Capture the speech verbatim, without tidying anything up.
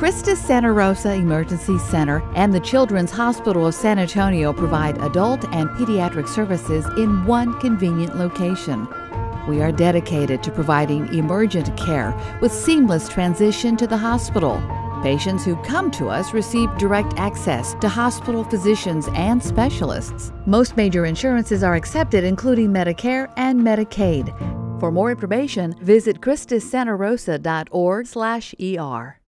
CHRISTUS Santa Rosa Emergency Center and the Children's Hospital of San Antonio provide adult and pediatric services in one convenient location. We are dedicated to providing emergent care with seamless transition to the hospital. Patients who come to us receive direct access to hospital physicians and specialists. Most major insurances are accepted, including Medicare and Medicaid. For more information, visit christus santa rosa dot org slash E R.